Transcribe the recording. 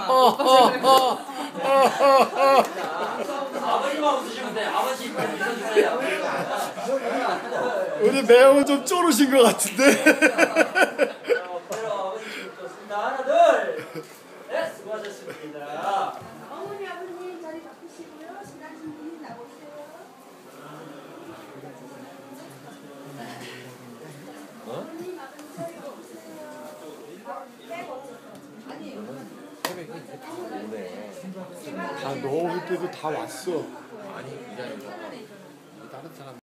아버지만. 아버지만 웃으시면 돼. 아버지 웃어주세요. 우리 매형은 좀 쪼르신 것 같은데. 좋습니다. 하나, 둘. 네, 수고하셨습니다. 어머니 아버님 자리 바꾸시고요. 신랑님 나오세요. 어머님 아버님 자리 바꾸세요. 다 너 올 때도 다 왔어. 아니 그게 아니라 다른 사람